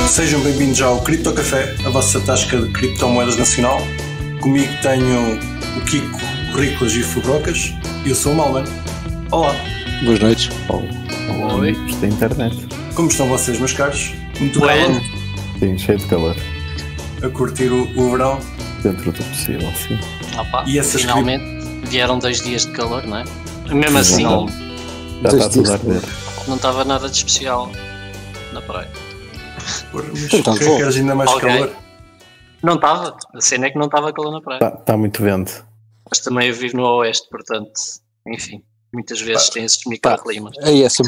Sejam bem-vindos ao Cripto Café, a vossa tasca de criptomoedas nacional. Comigo tenho o Kiko, o Riclas e o Fubrocas. E eu sou o Malman. Olá. Boas noites. Oi. Da internet. Como estão vocês, meus caros? Muito Bueno. bem. Sim, cheio de calor. A curtir o verão. Dentro do possível, sim. Opa, E essas finalmente vieram 2 dias de calor, não é? Mesmo assim, Já está tudo a arder. não estava nada de especial na praia. Mas Então, que queres ainda mais Ok. calor? Não estava, a cena é que não estava calor na praia. Está muito vento. Mas também eu vivo no Oeste, portanto, enfim, muitas vezes tem esses microclimas. Aí é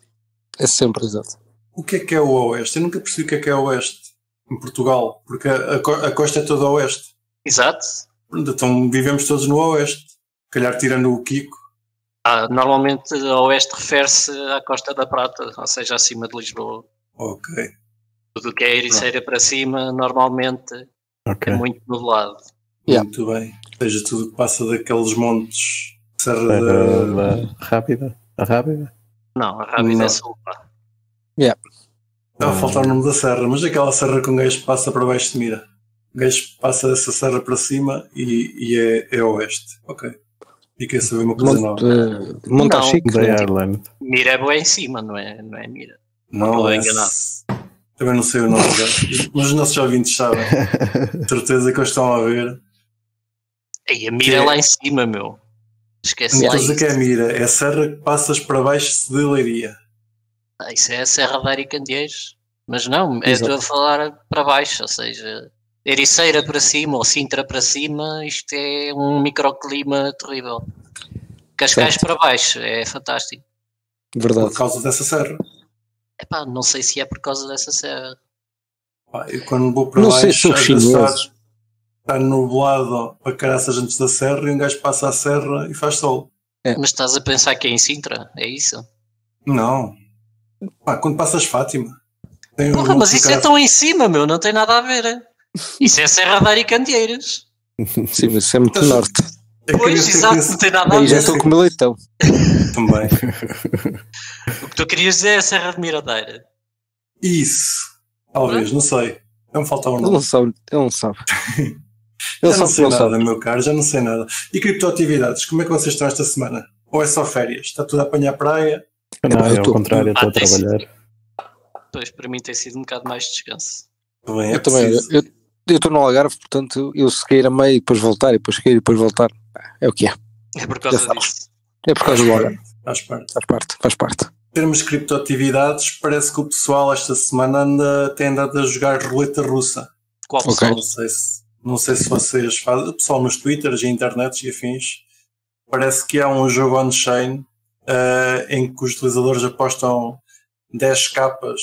sempre exato. O que é o Oeste? Eu nunca percebi o que é o Oeste em Portugal, porque a costa é toda Oeste. Exato. Então vivemos todos no Oeste. Calhar tirando o Kiko. Normalmente o Oeste refere-se à Costa da Prata, ou seja, acima de Lisboa. Ok. Tudo o que é Ericeira para cima, normalmente Ok. é muito nublado. Yeah. Muito bem. Ou seja, tudo que passa daqueles montes. Serra Era da... da Rábida. A Rábida? Não, a Rábida Não. é sul, pá. Está a faltar o nome da serra, mas aquela serra que um gajo passa para baixo de mira. O gajo passa dessa serra para cima e é oeste. Ok. Fiquei a saber uma coisa nova. Monte Não. Chico da Ireland. Mira é boa em cima, não é Mira. Não, estou é... enganado. Também não sei o nome dela. Mas os nossos ouvintes sabem. De certeza que eles estão a ver. Ei, a Mira é lá em cima, meu. Esquece Não lá estou a dizer isso. que é a mira. É a serra que passas para baixo de Leiria. Isso é a Serra da Aricandeiros. Mas não, é Exato. estou a falar para baixo, ou seja, Ericeira para cima ou Sintra para cima, isto é um microclima terrível. Cascais Certo. para baixo, é fantástico. Verdade. Por causa dessa serra. Epá, não sei se é por causa dessa serra. Pá, eu quando vou para Não baixo, sei se são às vezes chineses. está nublado para caraças antes da serra e um gajo passa a serra e faz sol. Mas estás a pensar que é em Sintra? É isso? Não. Pá, quando passas Fátima. Tem Porra, um mas isso é bocado- tão em cima, meu, não tem nada a ver. Hein? Isso é Serra da Aricandeiros. Sim, mas isso é muito norte. É que Pois, eu exato, penso- não tem nada a Aí já ver. estou com o meu leitão. Também. O que tu querias dizer é a Serra de Miradeira. Isso. Talvez, não sei. Não me falta um Ele nome. não sabe. Ele não sabe. Ele Já não sabe que sei não nada, sabe. meu caro, já não sei nada. E criptoatividades, como é que vocês estão esta semana? Ou é só férias? Está tudo a apanhar praia? eu Não, ao tô- contrário, eu estou a tem sido. trabalhar. Pois, para mim tem sido um bocado mais de descanso. Bem, é Eu também. preciso. Eu estou no Algarve, portanto, eu se cair a meio e depois voltar, e depois cair e depois voltar. É o que é. É por causa Já sabes. disso. É por causa do Algarve. Faz parte. Faz parte. Em termos de criptoatividades, parece que o pessoal esta semana tem andado a jogar roleta russa. Qual Ok. pessoal? Não sei se vocês fazem. O pessoal nos Twitters e internets e afins. Parece que há um jogo on-chain em que os utilizadores apostam 10 capas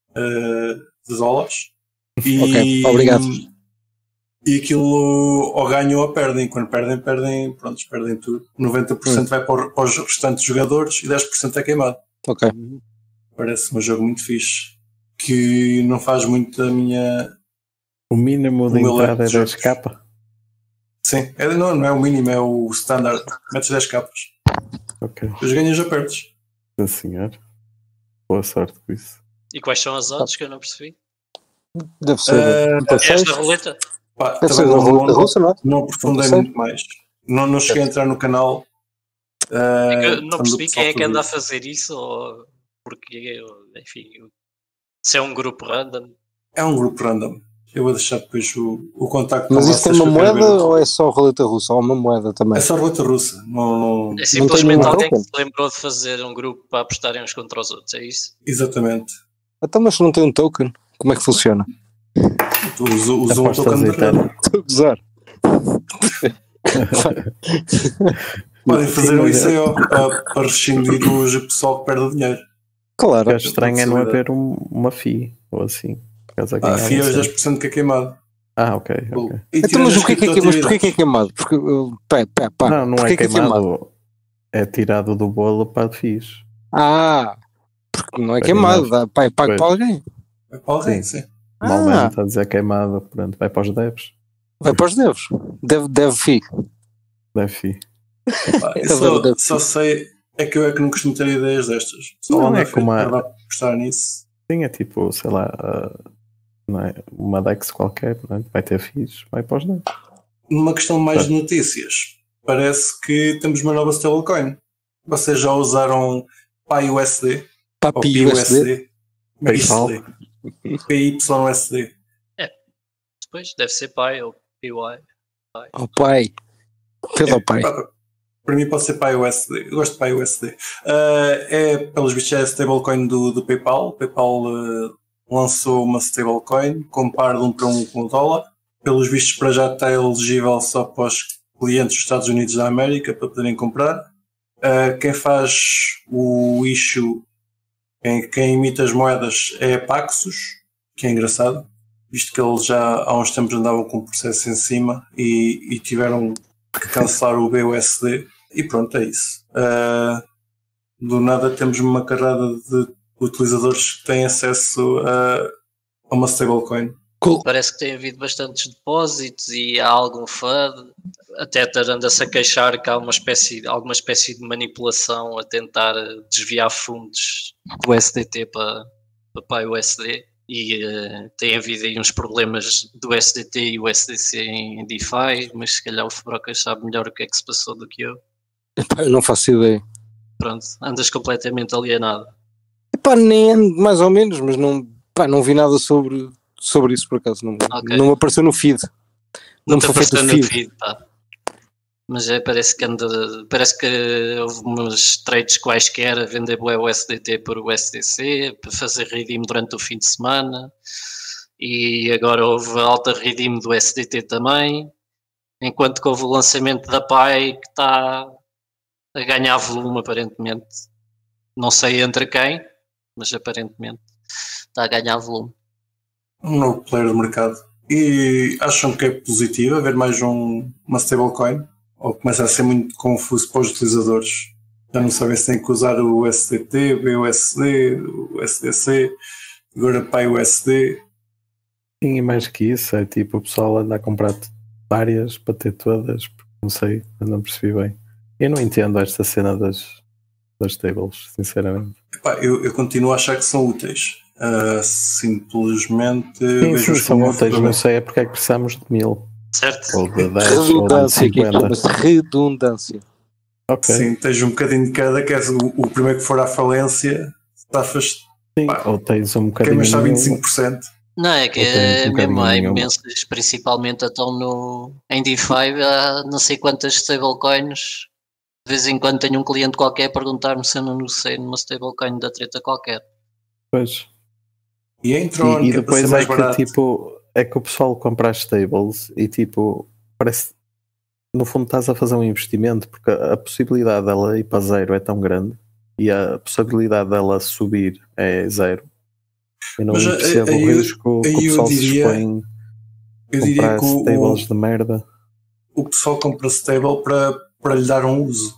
de dólares. E, Ok, obrigado. E aquilo ou ganham ou perdem. Quando perdem, pronto, perdem tudo. 90% vai para os restantes jogadores e 10% é queimado. Ok. Parece um jogo muito fixe. Que não faz muito a minha... O mínimo de O meu entrada é leque de 10 jogos. capa. Sim, não é o mínimo, é o standard. Metes 10 capas. Ok. Depois ganhas ou perdes. Sim, senhor. Boa sorte com isso. E quais são as odds que eu não percebi? Deve ser. Esta roleta? Pá, Deve ser também da roleta russa, não é? não aprofundei Não sei. muito mais. Não cheguei a entrar no canal. É que eu não quando o percebi pessoal quem é que anda a tudo- fazer isso ou porque, enfim, se é um grupo random. É um grupo random. Eu vou deixar depois o contacto Mas com isso tem vocês uma que eu quero moeda ver. ou é só roleta russa? Ou uma moeda também? É só roleta russa. Não... É simplesmente nenhum alguém que token? se lembrou de fazer um grupo para apostarem uns contra os outros, é isso? Exatamente. Então, mas se não tem um token, como é que funciona? Tu usa o Apostas token de e tal. rede. Estou a gozar. Podem fazer Sim, isso aí ó, para rescindir do pessoal que perde dinheiro. Claro. É O que é estranho é não possibilidade. haver uma FII ou assim. Por causa A FIA é os ganhava 10% que é queimado. ok. E Então, mas tirando o que é que é as queimado? Mas porquê que é criptoatividades. queimado? Porque, pá, Não porquê é que queimado? É tirado do bolo para FIIs. Porque não é Tá queimado, queimado. é pago Pois. para alguém. É para alguém, sim. Malmente Ah. está a dizer queimado, pronto, vai para os devs. Vai para os devs. Deve FII. Deve FII. Eu só sei, é que eu não costumo ter ideias destas. Só Não ando é a como postar nisso. Sim, é tipo, sei lá, não é? Uma DEX qualquer, não é? Vai ter FIIs, vai para os DEX. Numa questão mais de notícias, parece que temos uma nova stablecoin. Vocês já usaram PYUSD? PYUSD? PayPal. PYUSD. Depois deve ser Pi ou PY. Oh pai. Pelo pai. Para mim pode ser PYUSD. Eu gosto de PYUSD. Pelos vistos, é a stablecoin do PayPal. O PayPal lançou uma stablecoin, compara de 1 para 1 com o dólar. Pelos vistos, para já está elegível só para os clientes dos Estados Unidos da América para poderem comprar. Quem faz o issue, quem emite as moedas é a Paxos, que é engraçado, visto que eles já há uns tempos andavam com um processo em cima e tiveram que cancelar o BUSD. E pronto, é isso. Do nada temos uma carrada de utilizadores que têm acesso a uma stablecoin. Cool. Parece que tem havido bastantes depósitos e há algum FUD, até anda-se a queixar que há alguma espécie de manipulação a tentar desviar fundos do USDT para PYUSD e tem havido aí uns problemas do USDT e o USDC em DeFi, mas se calhar o Fubrocas sabe melhor o que é que se passou do que eu. Epá, eu não faço ideia. Pronto, andas completamente alienado. Epá, nem ando mais ou menos, mas não vi nada sobre isso por acaso. Não me apareceu no feed. Não me foi feito o feed. Pá. Mas parece que houve umas trades quaisquer a vender o USDT por USDC para fazer redeem durante o fim de semana e agora houve alta redeem do USDT também, enquanto que houve o lançamento da Pi que está a ganhar volume aparentemente. Não sei entre quem, mas aparentemente está a ganhar volume. Um novo player do mercado. E acham que é positivo haver mais uma stablecoin? Ou começa a ser muito confuso para os utilizadores? Já não sabem se têm que usar o USDT, o BUSD, o USDC, agora PYUSD. Sim, e mais que isso, é tipo o pessoal anda a comprar várias para ter todas, não sei, eu não percebi bem. Eu não entendo esta cena das stables, sinceramente. Epá, eu continuo a achar que são úteis. Simplesmente sim, são úteis, não sei é porque é que precisamos de 1000. Certo. Ou de 10 redundância, ou de 50. Redundância. Okay. Sim, tens um bocadinho de cada, que é o primeiro que for à falência, estafas. Sim, ou tens um bocadinho. Quem está 25%. Não, é que mesmo há imensas, principalmente então em DeFi, há não sei quantas stablecoins. De vez em quando tenho um cliente qualquer a perguntar-me se eu não sei numa stablecoin da treta qualquer. Pois. E entram e depois é que tipo, é que o pessoal compra as stables e tipo, parece no fundo estás a fazer um investimento porque a possibilidade dela ir para zero é tão grande e a possibilidade dela subir é zero. Eu não percebo o risco que o pessoal se expõe a comprar stables de merda. O pessoal compra stable para lhe dar um uso.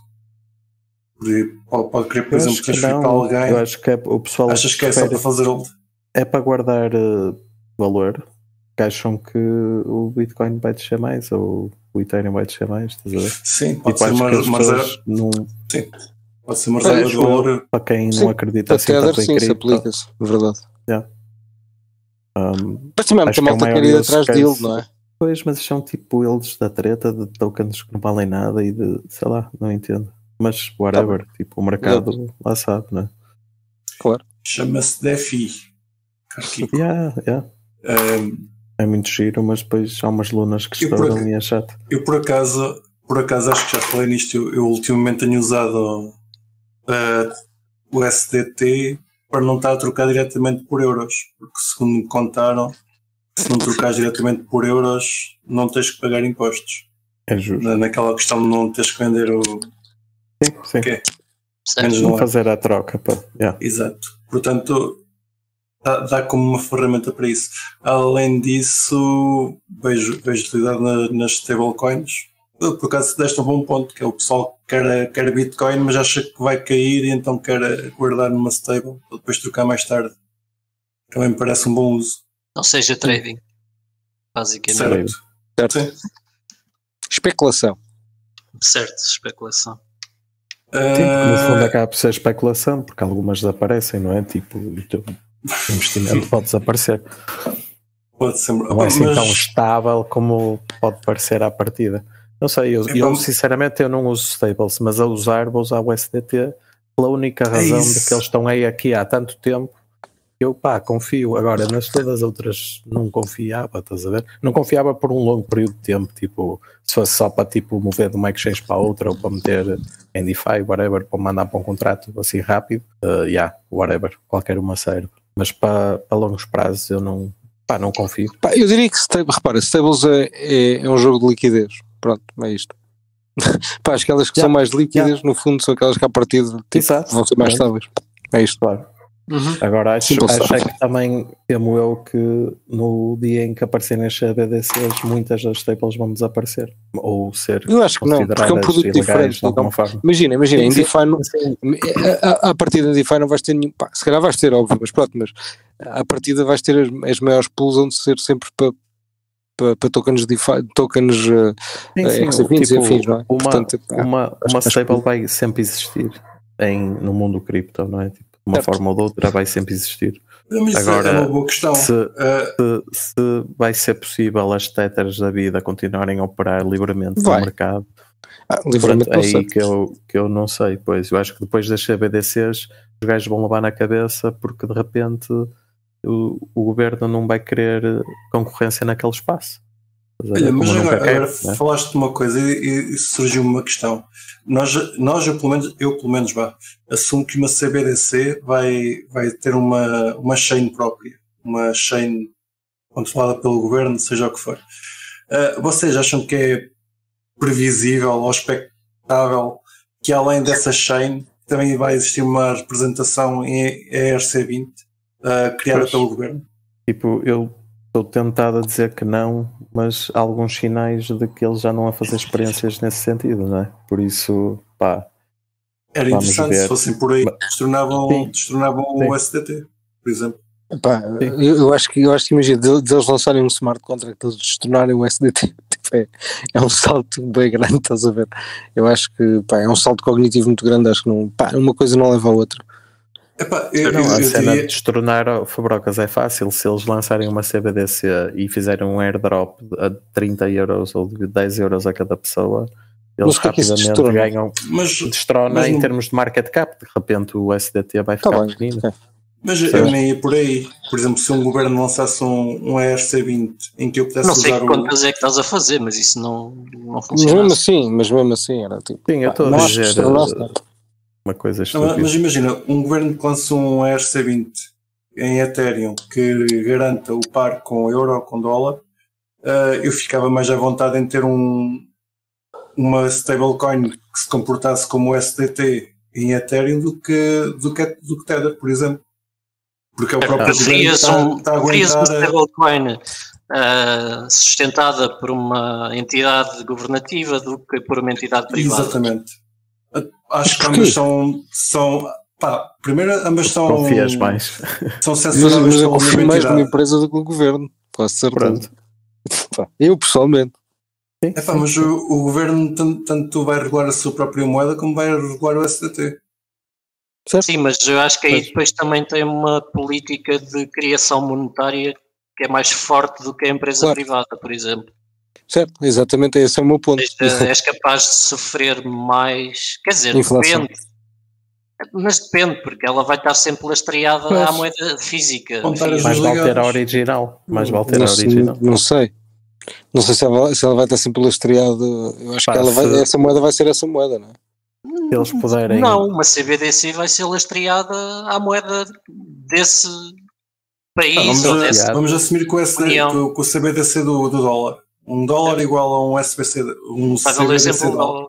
Pode querer, por exemplo, transferir para alguém. Eu acho que o pessoal achas que é só para fazer hold? É para guardar valor, que acham que o Bitcoin vai descer mais ou o Ethereum vai descer mais, estás a ver? Sim, pode ser uma reserva. Sim, pode ser uma reserva de valor. Para quem não acredita assim, até sim, se aplica-se, verdade. Yeah. Mas também há muita malta quer ir atrás dele, não é? Pois, mas são tipo eles da treta de tokens que não valem nada e de, sei lá, não entendo. Mas whatever, tipo o mercado lá sabe, não é? Claro. Chama-se DeFi. Yeah. É muito giro, mas depois há umas lunas que estouram e é chato. Eu por acaso acho que já falei nisto. Eu ultimamente tenho usado o SDT para não estar a trocar diretamente por euros, porque segundo me contaram, se não trocares diretamente por euros não tens que pagar impostos. É justo. Naquela questão de não teres que vender o... Sim. Não fazer a troca. Yeah. Exato. Portanto, dá como uma ferramenta para isso. Além disso, vejo utilidade nas stablecoins. Por acaso deste um bom ponto, que é o pessoal que quer Bitcoin, mas acha que vai cair e então quer guardar numa stable para depois trocar mais tarde. Também me parece um bom uso. Não seja trading, basicamente. Certo. Sim. Especulação. Certo, especulação. Sim, porque no fundo acaba por ser especulação, porque algumas desaparecem, não é? Tipo, o teu investimento pode desaparecer. Pode ser, não é assim tão estável como pode parecer à partida. Não sei, eu sinceramente eu não uso stables, mas a usar vou usar o USDT pela única razão de que eles estão aí aqui há tanto tempo. Eu confio. Agora, nas todas as outras não confiava, estás a ver? Não confiava por um longo período de tempo, tipo, se fosse só para tipo, mover de uma exchange para outra ou para meter em DeFi, whatever, para mandar para um contrato assim rápido, whatever, qualquer uma serve. Mas para longos prazos eu não confio. Eu diria que stables é um jogo de liquidez. Pronto, é isto. Aquelas que são mais líquidas, no fundo, são aquelas que à partida vão ser mais estáveis. É isto. Claro. Agora acho que também temo eu que no dia em que aparecerem as BDCs muitas das staples vão desaparecer ou ser eu acho que não, porque é um produto diferente de alguma forma. Imagina, em DeFi a partida de DeFi não vais ter nenhum, se calhar vais ter, óbvio, mas a partida vais ter as maiores pools onde ser sempre para tokens DeFi, tokens XC20 e afins, não é? Uma stable vai sempre existir no mundo cripto, não é? De uma forma ou de outra vai sempre existir. Agora, é uma boa questão. Se vai ser possível as tethers da vida continuarem a operar livremente no mercado, livremente é aí que eu não sei. Pois eu acho que depois das CBDCs os gajos vão levar na cabeça porque de repente o governo não vai querer concorrência naquele espaço. Olha, mas agora falaste de uma coisa e surgiu uma questão. Nós eu pelo menos assumo que uma CBDC vai ter uma chain própria, uma chain controlada pelo governo, seja o que for. Vocês acham que é previsível ou expectável que além dessa chain também vai existir uma representação em ERC20 criada pelo governo? Tipo, eu estou tentado a dizer que não, mas há alguns sinais de que eles já não a fazer experiências nesse sentido, não é? Por isso, era interessante se fossem por aí, destornavam o SDT, por exemplo. Eu acho que imagina, deles lançarem um smart contract, eles destornarem o SDT, é um salto bem grande, estás a ver? Eu acho que é um salto cognitivo muito grande, acho que não, uma coisa não leva a outra. A cena de destornar Fabrocas é fácil. Se eles lançarem uma CBDC e fizerem um airdrop a 30 euros ou de 10 euros a cada pessoa, eles rapidamente ganham. Destrona em termos de market cap. De repente o SDT vai ficar pequenino. Mas eu nem ia por aí. Por exemplo, se um governo lançasse um ERC20 em que eu pudesse usar. Não sei quantas é que estás a fazer, mas isso não funciona. Mesmo assim era tipo. Sim, eu estou a dizer uma coisa estúpida. Mas imagina, um governo que lança um ERC20 em Ethereum que garanta o par com euro ou com dólar, eu ficava mais à vontade em ter uma stablecoin que se comportasse como o SDT em Ethereum do que Tether, por exemplo. Porque é o próprio governo que está a aguentar uma stablecoin sustentada por uma entidade governativa do que por uma entidade privada. Exatamente. Acho que ambas são primeiro ambas são. Confias mais. São censuráveis. Mas eu confio mais numa empresa do que no governo, quase certeza. Eu pessoalmente. Mas o governo tanto vai regular a sua própria moeda como vai regular o SDT. Certo? Sim, mas eu acho que aí depois também tem uma política de criação monetária que é mais forte do que a empresa privada, por exemplo. Certo, exatamente, esse é o meu ponto. És capaz de sofrer mais, quer dizer, depende, mas depende, porque ela vai estar sempre lastreada à moeda física. Mais vale ter a original. Não sei se ela vai estar sempre lastreada. Eu acho que essa moeda vai ser essa moeda, não é? Se eles puderem. Não, uma CBDC vai ser lastreada à moeda desse país. Vamos assumir que o CBDC do dólar. $1 igual a um SBC, vai valer sempre $1.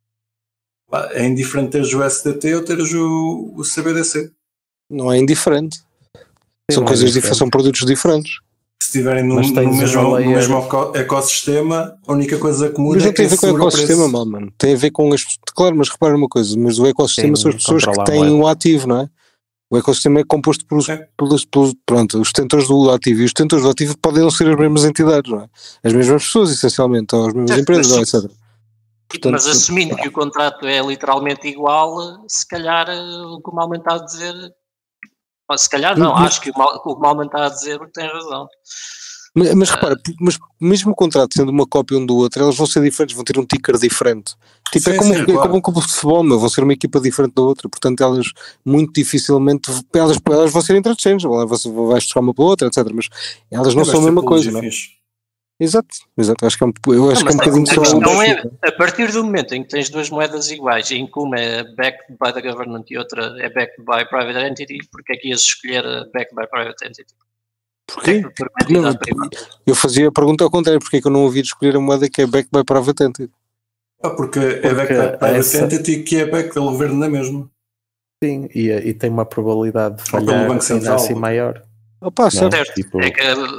É indiferente teres o SDT ou teres o CBDC. Não é indiferente. São coisas diferentes, são produtos diferentes. Se estiverem no mesmo ecossistema, a única coisa comum é que tem a ver com o ecossistema, mano. Tem a ver com as. Claro, mas repara uma coisa, mas o ecossistema são as pessoas que têm o ativo, não é? O ecossistema é composto pelos os detentores do ativo, e os detentores do ativo podem não ser as mesmas entidades, não é? As mesmas pessoas, essencialmente, ou as mesmas empresas, etc. Portanto, mas assumindo que o contrato é literalmente igual, se calhar o que o Malman está a dizer, se calhar não, acho que o Malman está a dizer porque tem razão. Mas repara, mas mesmo o contrato sendo uma cópia um do outro, elas vão ser diferentes, vão ter um ticker diferente. Tipo, é como um clube de futebol, meu, vão ser uma equipa diferente da outra, portanto elas muito dificilmente, elas vão ser interchangeable, vais trocar uma pela outra, etc. Mas elas não são a mesma coisa, não é? Exato, acho que é um bocadinho só. Não é, a partir do momento em que tens duas moedas iguais, em que uma é backed by the government e outra é backed by private entity, porque é que ias escolher backed by private entity? Porquê? Eu fazia a pergunta ao contrário, porque é que eu não ouvi escolher a moeda que é backed by private entity? Porque é backed by private entity que é backed pelo governo na mesma. Sim, e tem uma probabilidade de falhar assim maior. Opa, certo. Tipo, é que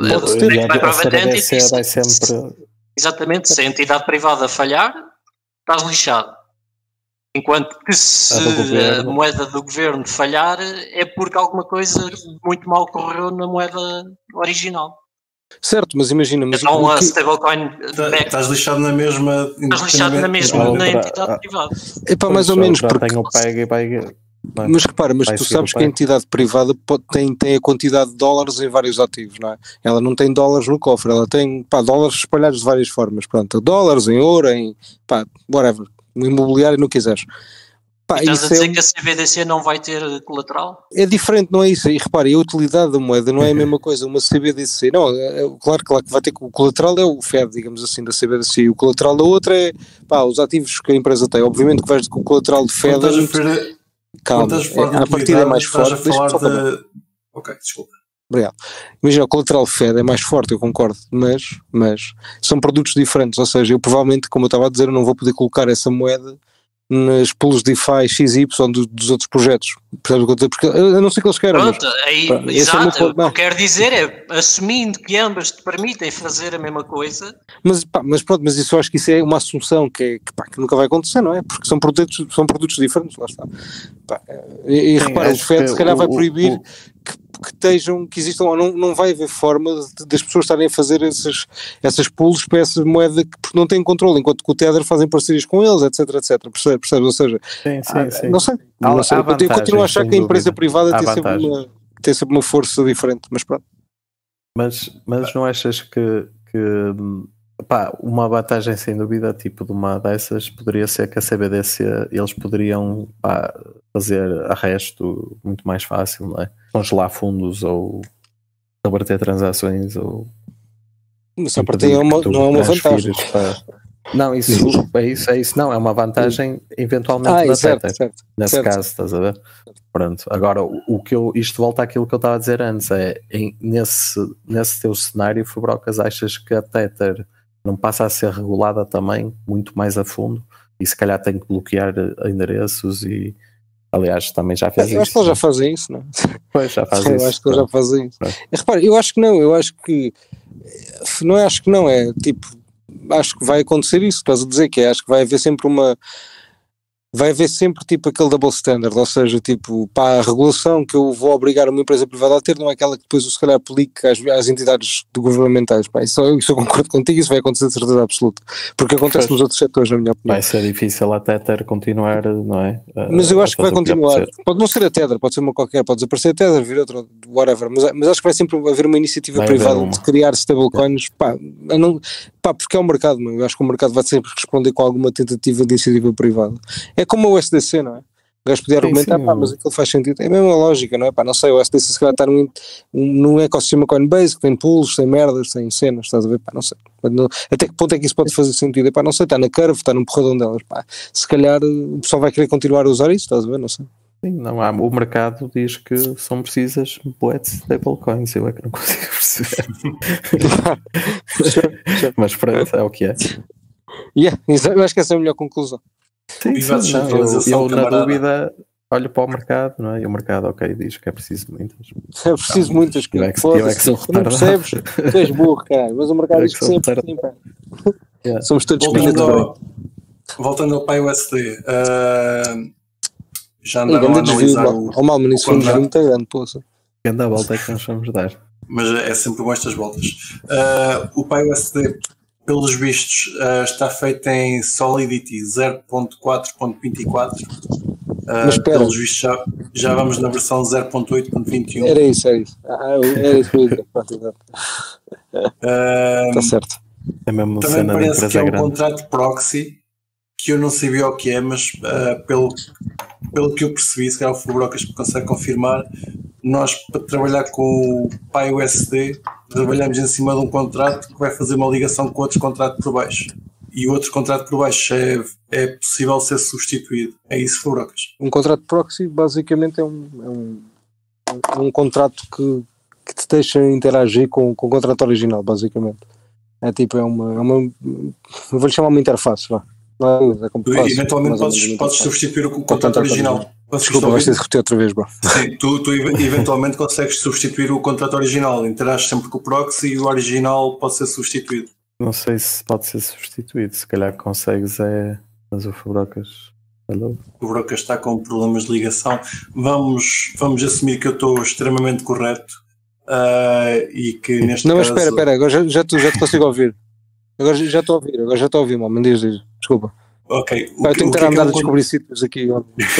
vai sempre... Exatamente, se a entidade privada falhar, estás lixado. Enquanto que se a moeda do governo falhar, é porque alguma coisa muito mal correu na moeda original. Certo, mas imagina... Então a stablecoin... Estás lixado na mesma... Estás lixado na mesma na entidade privada. É para mais ou menos, porque... Tem o PEG e vai... Mas repara, tu sabes que a entidade privada tem a quantidade de dólares em vários ativos, não é? Ela não tem dólares no cofre, ela tem dólares espalhados de várias formas, pronto, dólares em ouro, em whatever, no imobiliário, não quiseres. Estás a dizer que a CBDC não vai ter colateral? É diferente, não é isso? E repare, a utilidade da moeda não é a mesma coisa, uma CBDC, não, claro que vai ter que o colateral é o FED, digamos assim, da CBDC, e o colateral da outra é, os ativos que a empresa tem, obviamente que vais com o colateral de FED... Calma, a partida é mais forte. Ok, desculpa. Obrigado. Imagina, o colateral FED é mais forte, eu concordo, mas são produtos diferentes, ou seja, eu provavelmente, como eu estava a dizer, eu não vou poder colocar essa moeda nas pools DeFi XY dos outros projetos, porque eu não sei o que eles querem. Pronto, exato, o que eu quero dizer é, assumindo que ambas te permitem fazer a mesma coisa... Mas isso eu acho que isso é uma assunção que nunca vai acontecer, não é? Porque são produtos diferentes, lá está. E repara, o FED se calhar vai proibir que existam, ou não vai haver forma das pessoas estarem a fazer essas pools para essa moeda porque não têm controle, enquanto que o Tether fazem parcerias com eles, etc, percebes? Ou seja, sim. Não sei. Eu continuo a achar que a empresa privada tem sempre uma força diferente, mas pronto. Mas não achas que uma vantagem sem dúvida, tipo de uma dessas, poderia ser que a CBDC, eles poderiam fazer arresto muito mais fácil, não é? Congelar fundos ou abater transações ou... Mas a partir não é uma vantagem. Não, isso é isso, não, é uma vantagem eventualmente da Tether, nesse caso, estás a ver? Pronto, agora isto volta àquilo que eu estava a dizer antes, nesse teu cenário, Fubrocas, achas que a Tether não passa a ser regulada também muito mais a fundo e se calhar tem que bloquear endereços e aliás também já fez isso. Eu acho que eles já fazem isso, não é? Pois, já fazem isso. Eu acho que eles já fazem isso. Repara, eu acho que não, é tipo, acho que vai acontecer isso, estás a dizer que acho que vai haver sempre tipo aquele double standard, ou seja, tipo, a regulação que eu vou obrigar uma empresa privada a ter não é aquela que depois eu se calhar aplique às entidades governamentais, isso eu concordo contigo, isso vai acontecer de certeza absoluta, porque acontece nos outros setores, na minha opinião. Vai ser difícil a Tether continuar, não é? Mas eu acho que vai continuar, pode não ser a Tether, pode ser uma qualquer, pode desaparecer a Tether, vir outra, whatever, mas acho que vai sempre haver uma iniciativa privada de criar stablecoins, porque é o mercado, eu acho que o mercado vai sempre responder com alguma tentativa de iniciativa privada. É como o SDC, não é? O gajo podia argumentar, mas aquilo faz sentido. É a mesma lógica, não é? Não sei, o SDC se calhar está num ecossistema Coinbase, que tem pools, tem merdas, tem cenas, estás a ver? Não sei. Até que ponto é que isso pode fazer sentido? Não sei, está na Curve, está num porradão delas. Se calhar o pessoal vai querer continuar a usar isso, estás a ver? Não sei. Sim, não há, o mercado diz que são precisas boas stablecoins, eu é que não consigo perceber. Mas pronto, é o que é. Eu acho que essa é a melhor conclusão. Sim, eu na dúvida olho para o mercado, não é? E o mercado, diz que é preciso muitas. É preciso muitas coisas. Eu é que sou retardado. Não percebes? Tu és burro, caralho, mas o mercado diz que sempre. Somos todos espinhos. Voltando ao PyUSD, já andaram a analisar o Malman, isso foi um desvio muito grande, poça. Grande volta é que nós vamos dar. Mas é sempre bom estas voltas. O PyUSD, pelos vistos, está feito em Solidity 0.4.24. Pelos vistos já vamos na versão 0.8.21. Era isso. Era isso que eu ia dizer. Está certo. É mesmo também cena parece que é um grande. contrato proxy que eu não sabia o que é, mas pelo que eu percebi, se calhar o Fubrocas consegue confirmar, nós para trabalhar com o PyUSD trabalhamos em cima de um contrato que vai fazer uma ligação com outro contrato por baixo. E o outro contrato por baixo é possível ser substituído. É isso, Fubrocas. Um contrato proxy basicamente é um contrato que te deixa interagir com o contrato original, basicamente. É tipo, eu vou-lhe chamar uma interface, vá. Não é como eventualmente podes substituir o contrato original. Desculpa, vais ter de repetir outra vez, bro. Sim, tu eventualmente consegues substituir o contrato original, interages sempre com o proxy e o original pode ser substituído. Não sei se pode ser substituído, se calhar consegues mas o Fubrocas. O Fubrocas está com problemas de ligação. Vamos assumir que eu estou extremamente correto e que neste caso... Não, espera, agora já te consigo ouvir. Agora já estou a ouvir, mano, diz, desculpa. Ok. Eu tenho que estar a andar a descobrir sítios aqui.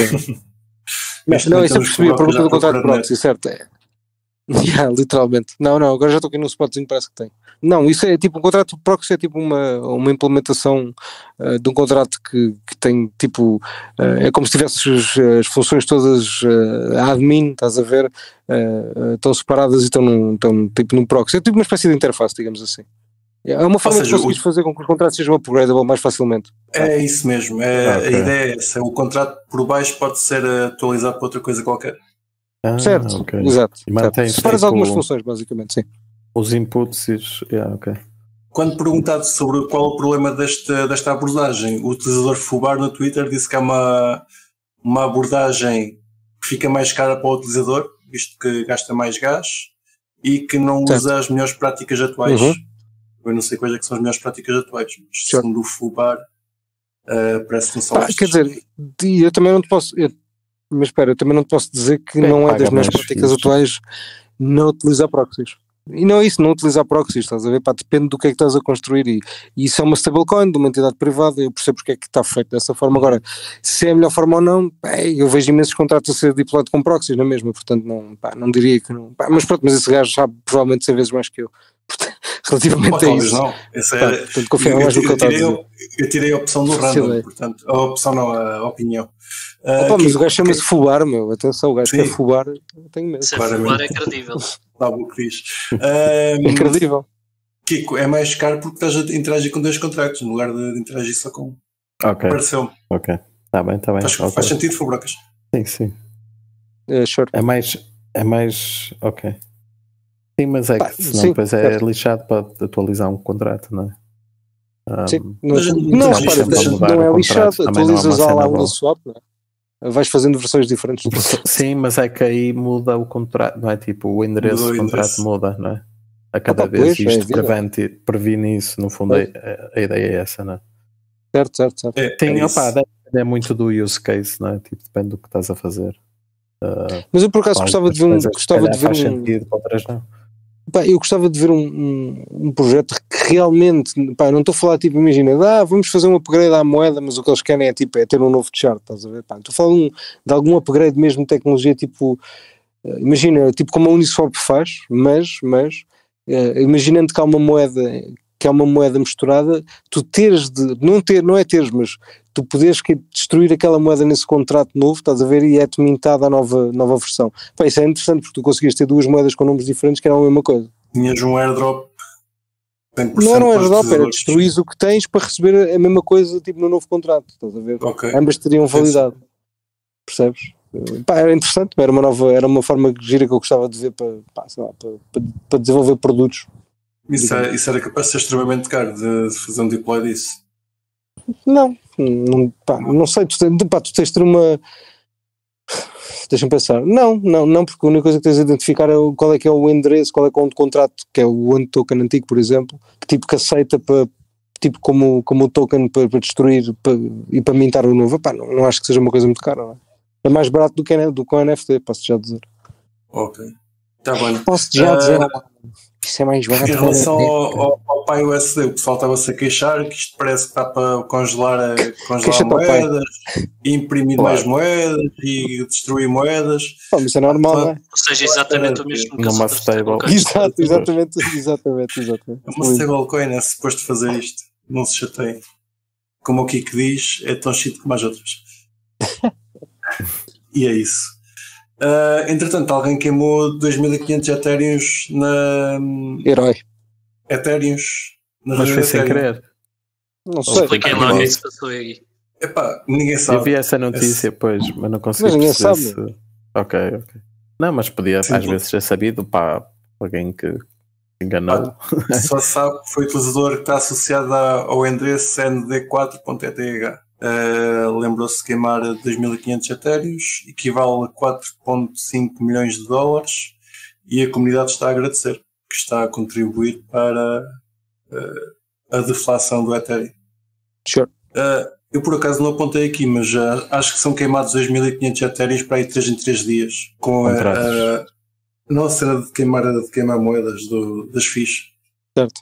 Não, isso eu percebi, a pergunta do contrato proxy, certo? Literalmente. Não, agora já estou aqui num spotzinho, parece que tem. Não, isso é tipo, um contrato proxy é tipo uma implementação de um contrato que tem tipo, é como se tivesses as funções todas admin, estás a ver, estão separadas e estão tipo num proxy. É tipo uma espécie de interface, digamos assim. É uma forma de conseguires fazer com que os contratos sejam upgradable mais facilmente. É isso mesmo, a ideia é essa. O contrato por baixo pode ser atualizado para outra coisa qualquer. Certo, exato. Separas algumas funções, basicamente, sim. Os inputs ok. Quando perguntado sobre qual é o problema desta abordagem, o utilizador Fubar no Twitter disse que é uma abordagem que fica mais cara para o utilizador, visto que gasta mais gás e que não usa as melhores práticas atuais. Eu não sei quais é que são as melhores práticas atuais, mas segundo o Fubar, parece que não são estas. Quer dizer, eu também não te posso... Mas espera, eu também não te posso dizer que não é das melhores práticas atuais não utilizar proxies. E não é isso, não utilizar proxies, estás a ver? Depende do que é que estás a construir e isso é uma stablecoin de uma entidade privada, eu percebo porque é que está feito dessa forma. Agora, se é a melhor forma ou não, eu vejo imensos contratos a ser deployado com proxies, não é mesmo? Portanto, não diria que não. Mas pronto, mas esse gajo sabe provavelmente 100 vezes mais que eu. Portanto, relativamente a isso. Não. Portanto, confio mais no que eu tirei a opção do random, portanto, a opção não, a opinião. Mas o gajo chama-se Fubar, meu. Atenção, o gajo que é Fubar, eu tenho medo. Se é Fubar é credível. Dá o que diz. É credível. Kiko, é mais caro porque estás a interagir com 2 contratos no lugar de interagir só com um. Ok. Pareceu-me. Ok. Está bem. Faz sentido, Fubrocas? Sim. Sure. É mais. Ok. Sim, mas é que senão depois é lixado para atualizar um contrato, não é? Sim, não é lixado, atualizas lá um swap, não é? Vais fazendo versões diferentes. Sim, mas é que aí muda o contrato, não é? Tipo, o endereço do contrato muda, não é? A cada vez isto previne isso, no fundo a ideia é essa, não é? Certo. É muito do use case, não é? Tipo, depende do que estás a fazer. Mas eu por acaso gostava de ver eu gostava de ver um projeto que realmente, não estou a falar tipo, imagina, vamos fazer um upgrade à moeda, mas o que eles querem é ter um novo chart, estás a ver? Estou a falar de algum upgrade mesmo de tecnologia, tipo, imagina, tipo como a Uniswap faz, mas imaginando que há uma moeda misturada, tu teres de, mas tu poderes destruir aquela moeda nesse contrato novo, estás a ver, e é-te mintada a nova versão. Isso é interessante porque tu conseguias ter 2 moedas com nomes diferentes que eram a mesma coisa. Tinhas um airdrop. Não era um airdrop, era destruir o que tens para receber a mesma coisa tipo no novo contrato, estás a ver? Okay. Ambas teriam validade. Percebes? Era interessante, era uma forma gira que eu gostava de ver para desenvolver produtos. Isso era capaz de ser extremamente caro de fazer um deploy disso. Não sei, tu tens de ter uma... Deixa-me pensar. Não, porque a única coisa que tens de identificar é qual é que é o endereço, qual é que é o contrato, que é o one token antigo, por exemplo, que aceita para, tipo como o token para destruir e para mintar o novo. Não acho que seja uma coisa muito cara, não é? É mais barato do que o NFT, posso já dizer. Ok. Tá bom. Posso já dizer isso é mais barato. Em relação ao Pi USD, o pessoal estava-se a queixar que isto parece que está para congelar moedas, imprimir mais moedas e destruir moedas. Mas isso é normal, não é? Ou seja, exatamente o mesmo que uma stablecoin. Exatamente. Uma stablecoin é suposto fazer isto. Não se chateiem. Como o Kiko diz, é tão shit como as outras. E é isso. Entretanto, alguém queimou 2.500 Ethereums na... Herói. Ethereums na Mas foi sem querer. Não sei. Expliquem lá o que se passou aí. Epá, ninguém sabe. Eu vi essa notícia, pois, mas não consegui ninguém perceber sabe. Ok. Não, mas podia às vezes ser sabido para alguém que enganou. Só sabe que foi o utilizador que está associado ao endereço nd4.eth. Lembrou-se de queimar 2.500 Ethereums, equivale a 4,5 milhões de dólares, e a comunidade está a agradecer, que está a contribuir para a deflação do Ethereum. Sure. Eu por acaso não apontei aqui, mas acho que são queimados 2.500 Ethereums para aí 3 em 3 dias, com não a cena de queimar moedas das FIIs. Certo.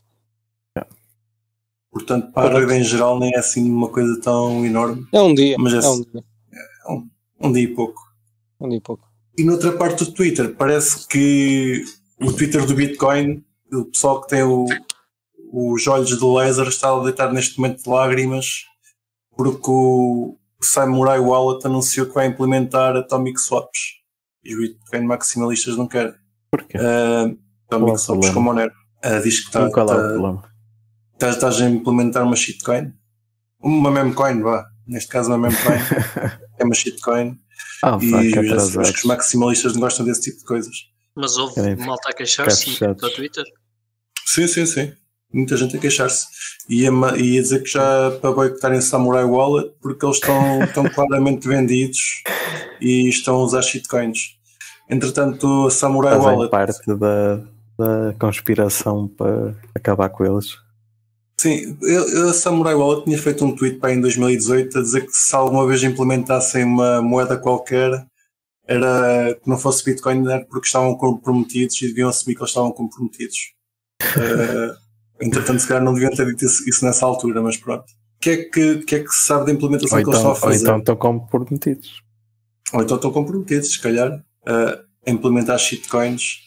Portanto, para a regra em geral nem é assim uma coisa tão enorme. É um dia. Mas é um dia. Um dia e pouco. Um dia e pouco. E noutra parte do Twitter, parece que o Twitter do Bitcoin, o pessoal que tem os olhos de laser, está a deitar neste momento de lágrimas, porque o Samurai Wallet anunciou que vai implementar Atomic Swaps. E os Bitcoin maximalistas não querem. Porquê? Atomic Swaps com Monero. Diz que está... Qual é o problema? Estás a implementar uma shitcoin? Uma memecoin, vá. Neste caso uma memecoin. É uma shitcoin. Os maximalistas não gostam desse tipo de coisas. Mas houve malta a queixar-se no Twitter? Sim. Muita gente a queixar-se. E a dizer que já para boicotarem Samurai Wallet porque eles estão claramente vendidos e estão a usar shitcoins. Entretanto, a Samurai Wallet... parte da conspiração para acabar com eles. Sim, a Samurai Wallet tinha feito um tweet para em 2018 a dizer que se alguma vez implementassem uma moeda qualquer, era que não fosse Bitcoin, era porque estavam comprometidos e deviam assumir que eles estavam comprometidos. Entretanto, se calhar não deviam ter dito isso nessa altura, mas pronto. O que é que se sabe da implementação que eles estão a fazer? Ou então estão comprometidos. Ou então estão comprometidos, se calhar, a implementar shitcoins.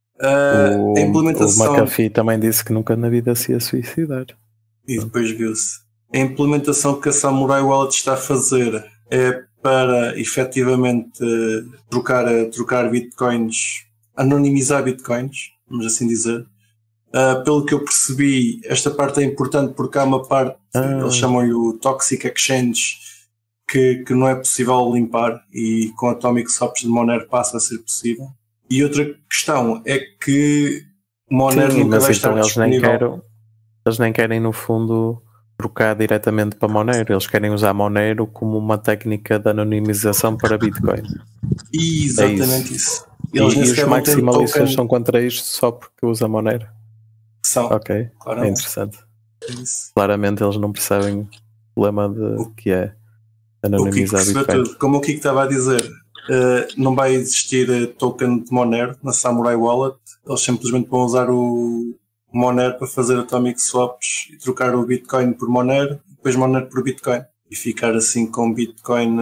A implementação... O McAfee também disse que nunca na vida se ia suicidar. E depois viu-se. A implementação que a Samurai Wallet está a fazer é para efetivamente trocar bitcoins, anonimizar bitcoins, vamos assim dizer. Pelo que eu percebi, esta parte é importante porque há uma parte, eles chamam-lhe o Toxic Exchange, que não é possível limpar, e com Atomic Swaps de Monero passa a ser possível. E outra questão é que Monero nunca vai estar disponível. Eles nem querem, no fundo, trocar diretamente para Monero. Eles querem usar Monero como uma técnica de anonimização para Bitcoin. Exatamente isso. E os maximalistas são contra isto só porque usa Monero? São. Ok, é interessante. Claramente eles não percebem o problema que é anonimizar Bitcoin. Como o Kiko estava a dizer, não vai existir token de Monero na Samurai Wallet. Eles simplesmente vão usar o Monero para fazer Atomic Swaps e trocar o Bitcoin por Monero, depois Monero por Bitcoin, e ficar assim com Bitcoin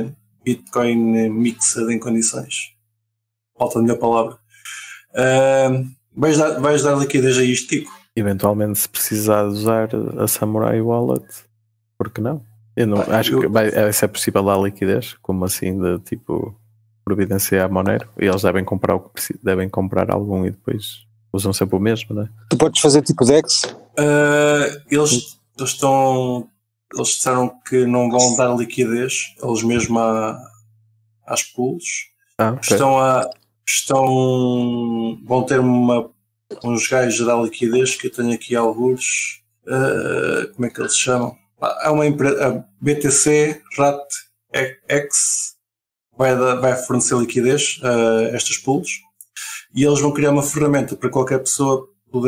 mixed em condições. Falta a melhor palavra. Vais dar liquidez a isto, Kiko? Eventualmente, se precisar de usar a Samurai Wallet, por que não? Eu não acho que se é possível dar liquidez, como assim, de tipo providenciar Monero, e eles devem comprar devem comprar algum e depois usam sempre o mesmo, não é? Tu podes fazer tipo DEX? Eles disseram que não vão dar liquidez, eles mesmo às pools. Okay. Vão ter uns gajos a dar liquidez, que eu tenho aqui alguns. Como é que eles se chamam? Há uma empresa, a BTC RATX vai fornecer liquidez a estas pools. E eles vão criar uma ferramenta para qualquer pessoa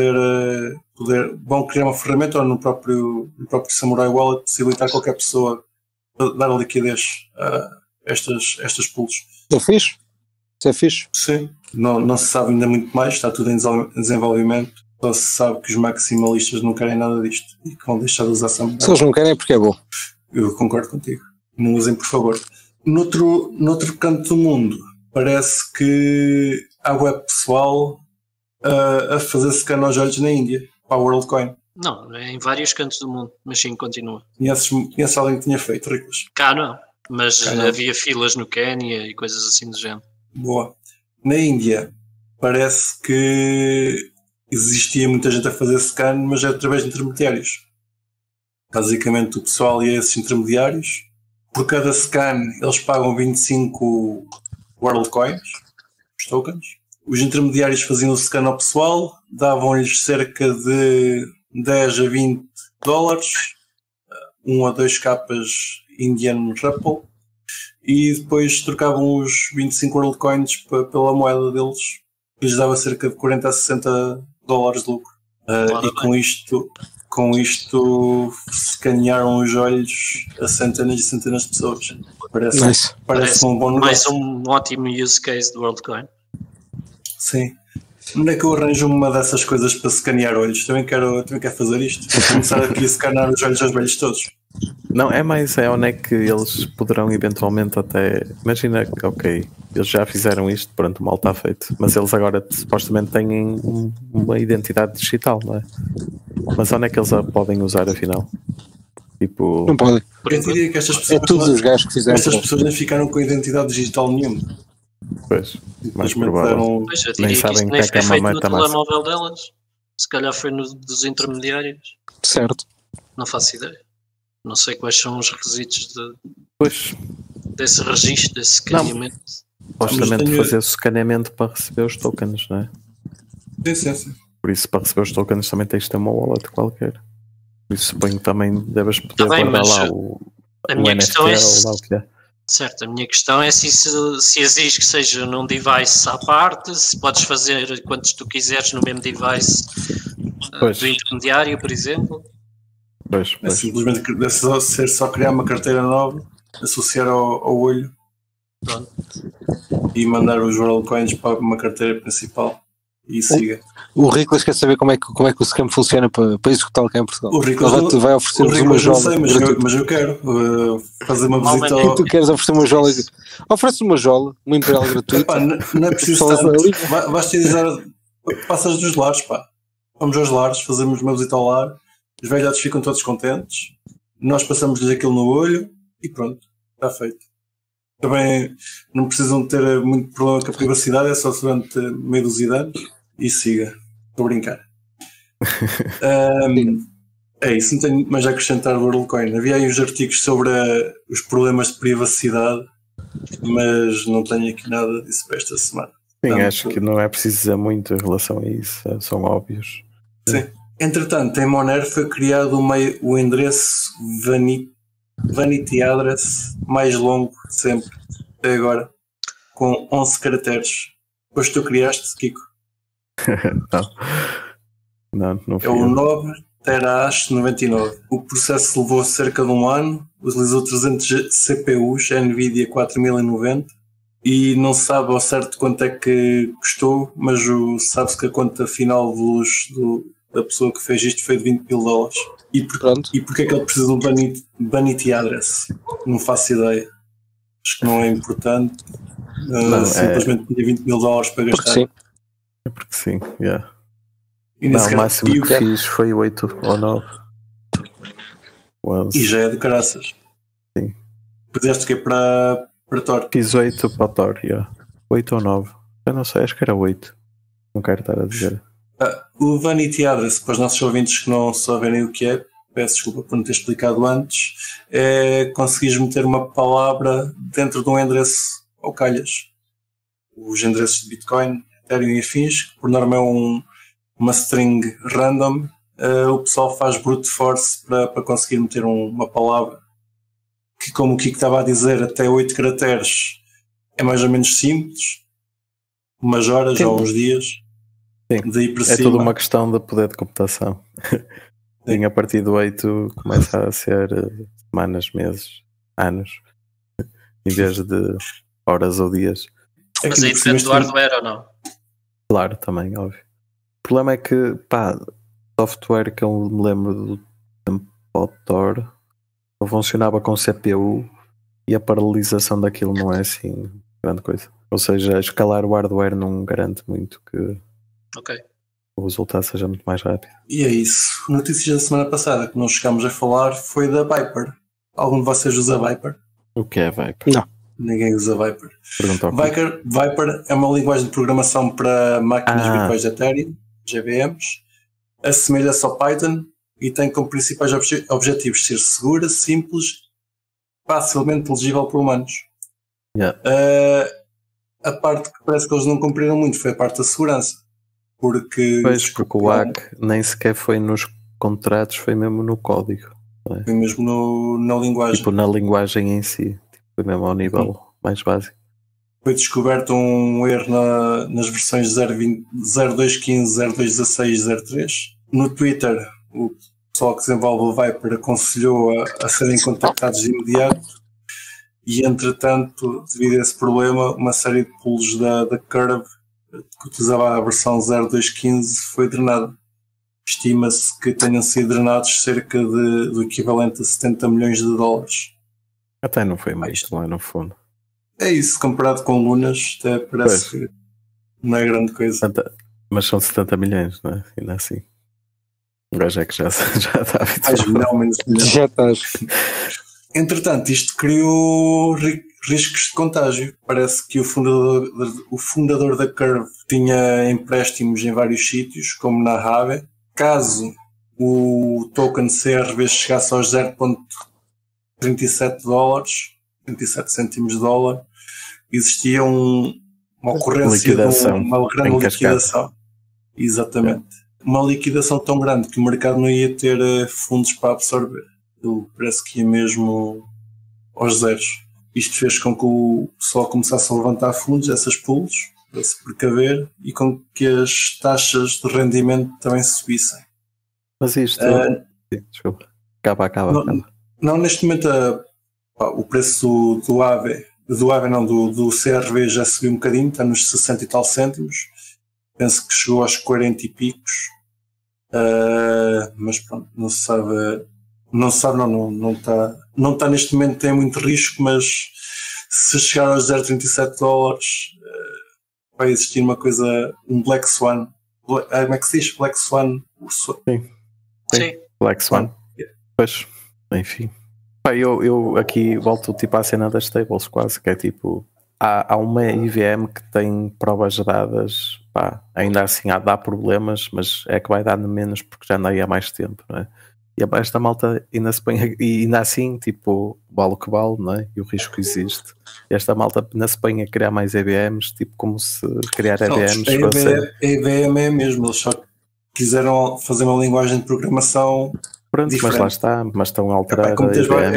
vão criar uma ferramenta ou no próprio Samurai Wallet possibilitar qualquer pessoa dar liquidez a estas pools. Eu fiz? Isso é fixe. Sim, não se sabe ainda muito mais, está tudo em desenvolvimento. Só se sabe que os maximalistas não querem nada disto e que vão deixar de usar Samurai. Se eles não querem é porque é bom. Eu concordo contigo. Não usem, por favor. Noutro canto do mundo, parece que há web pessoal a fazer scan aos olhos na Índia, para a WorldCoin. Não, é em vários cantos do mundo, mas sim, continua. Conheces alguém que tinha feito, Riclas? Cá não, mas havia filas no Quénia e coisas assim do género. Boa. Na Índia, parece que existia muita gente a fazer scan, mas é através de intermediários. Basicamente, o pessoal ia a esses intermediários. Por cada scan, eles pagam 25 WorldCoins, os tokens. Os intermediários faziam o scan ao pessoal, davam-lhes cerca de 10 a 20 dólares, 1 a 2 capas Indian Rupee, e depois trocavam os 25 WorldCoins pela moeda deles, que lhes dava cerca de 40 a 60 dólares de lucro. E com isto escanearam os olhos a centenas e centenas de pessoas. Parece um bom negócio. Mais um ótimo use case do WorldCoin. Sim. Onde é que eu arranjo uma dessas coisas para escanear olhos? Também quero fazer isto. Vou começar aqui a escanear os olhos aos velhos todos. Não, é onde é que eles poderão eventualmente até... Imagina que, ok, eles já fizeram isto, pronto, o mal está feito, mas eles agora supostamente têm uma identidade digital, não é? Mas onde é que eles a podem usar, afinal? Tipo... Não podem. Eu diria que estas pessoas... É todos os gajos que fizeram. Estas pessoas nem ficaram com identidade digital nenhuma. Pois, mais provável. Pois, eu nem diria sabem que isso nem foi feito no massa. telemóvel delas. Se calhar foi no dos intermediários. Certo. Não faço ideia. Não sei quais são os requisitos Pois. desse registro, desse escaneamento. Supostamente fazer o escaneamento para receber os tokens, não é? Sim. Por isso, para receber os tokens também tens de ter uma wallet qualquer. Por isso, suponho que também deves poder guardar lá o NFT ou lá o que é. Certo, a minha questão é se exige que seja num device à parte, se podes fazer quantos tu quiseres no mesmo device do intermediário, por exemplo. Pois. É simplesmente ser só criar uma carteira nova, associar ao olho. Pronto. E mandar os WorldCoins para uma carteira principal e siga. O Riclas quer saber como é que o scam funciona para executar cá em Portugal. O Riclas vai oferecer-nos uma jola. Não sei, mas eu quero fazer uma visita ao... Tu queres oferecer uma jola? Oferece uma jola, uma imperial gratuita. Epá, não é preciso tanto. Basta dizer, passas dos lares, pá. Vamos aos lares, fazemos uma visita ao lar, os velhotes ficam todos contentes, nós passamos-lhes aquilo no olho e pronto, está feito. Também não precisam ter muito problema com a privacidade, é só durante meio dúzia de anos e siga. Estou a brincar. É isso, não tenho mais a acrescentar o WorldCoin. Havia aí uns artigos sobre os problemas de privacidade, mas não tenho aqui nada disso para esta semana. Sim, acho que não é preciso dizer muito em relação a isso, são óbvios. Sim. Entretanto, em Monero foi criado o endereço Vanity Address mais longo de sempre, até agora, com 11 caracteres. Depois tu criaste, Kiko? Não é o 9 terahash 99. O processo levou cerca de um ano, utilizou 300 CPUs, NVIDIA 4090, e não se sabe ao certo quanto é que custou, mas sabe-se que a conta final de luz da pessoa que fez isto foi de $20 mil. E porque é que ele precisa de um Vanity Address? Não faço ideia. Acho que não é importante. Simplesmente tinha $20 mil para gastar. Porque sim, yeah. E o máximo que fiz foi 8 ou 9. E já é de caraças. Sim. Fizeste o quê para Tor? Fiz 8 para Tor, 8 ou 9. Eu não sei, acho que era 8. Não quero estar a dizer. O Vanity Address, para os nossos ouvintes que não souberem o que é, peço desculpa por não ter explicado antes, é conseguires meter uma palavra dentro de um endereço ao calhas. Os endereços de Bitcoin, Ethereum e afins, que por norma é uma string random, o pessoal faz brute force para conseguir meter uma palavra que, como o Kiko estava a dizer, até 8 caracteres é mais ou menos simples, umas horas ou uns dias. Sim. Daí para é cima. tudo uma questão de poder de computação. Sim, a partir do 8 começa a ser semanas, meses, anos, em vez de horas ou dias. Mas aí depende do hardware ou não? Claro, também, óbvio. O problema é que, software que eu me lembro do tempo ao Tor não funcionava com CPU e a paralisação daquilo não é assim grande coisa. Ou seja, escalar o hardware não garante muito que o resultado seja muito mais rápido. E é isso. Notícias da semana passada que nós chegámos a falar foi da Viper. Algum de vocês usa Viper? O que é Viper? Não. Ninguém usa Viper. Viper é uma linguagem de programação para máquinas virtuais de Ethereum, GVMs. Assemelha-se ao Python e tem como principais objetivos ser segura, simples, facilmente legível por humanos. A parte que parece que eles não cumpriram muito foi a parte da segurança. Porque o hack nem sequer foi nos contratos, foi mesmo no código. Foi mesmo na linguagem. Tipo, na linguagem em si. Foi mesmo ao nível mais básico. Foi descoberto um erro nas versões 0.2.15, 0.2.16, 0.3. No Twitter, o pessoal que desenvolve o Viper aconselhou a serem contactados de imediato e, entretanto, devido a esse problema, uma série de pools da Curve que utilizava a versão 0.2.15 foi drenada. Estima-se que tenham sido drenados cerca do equivalente a 70 milhões de dólares. Até não foi mais lá no fundo. É isso, comparado com Lunas, até parece que não é grande coisa. Mas são 70 milhões, não é? Ainda assim. O gajo é que já está habituado. Já estás. Entretanto, isto criou riscos de contágio. Parece que o fundador da Curve tinha empréstimos em vários sítios, como na Aave. Caso o token CRV chegasse aos 0.37 dólares, 37 cêntimos de dólar, existia uma ocorrência de uma grande liquidação. Exatamente. Uma liquidação tão grande que o mercado não ia ter fundos para absorver. Ele parece que ia mesmo aos zeros. Isto fez com que o pessoal começasse a levantar fundos, essas pools, para se precaver, e com que as taxas de rendimento também subissem. Mas isto... desculpa. Acaba. Não, neste momento o preço do CRV já subiu um bocadinho, está nos 60 e tal cêntimos. Penso que chegou aos 40 e picos. Mas pronto, não está neste momento, tem muito risco, mas se chegar aos 0.37 dólares vai existir uma coisa, um Black Swan. Como é que se diz? Black Swan? Sim. Black Swan. Pois, enfim. Eu aqui volto tipo à cena das tables quase, que é tipo, há uma IVM que tem provas dadas, ainda assim dá problemas, mas é que vai dando menos porque já anda aí há mais tempo, não é? E abaixo da malta ainda se põe, e ainda assim, tipo, vale o que vale, não é? E o risco existe. E esta malta ainda se põe a criar mais EVMs, tipo, como se criar EVMs fosse... A EVM é mesmo, eles só quiseram fazer uma linguagem de programação diferente. Mas lá está, mas estão a alterar é